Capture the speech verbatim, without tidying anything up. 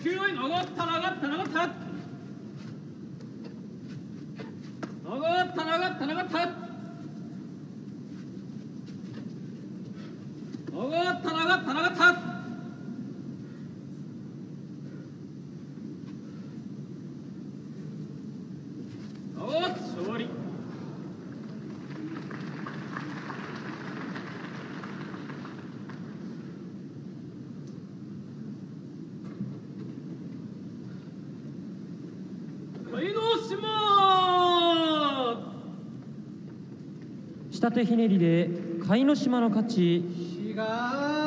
球を上がった上がった上がった上がった上がった上がった上がった上がった上がった勝利。海之島。 下手ひねりで海之島の勝ち。 志賀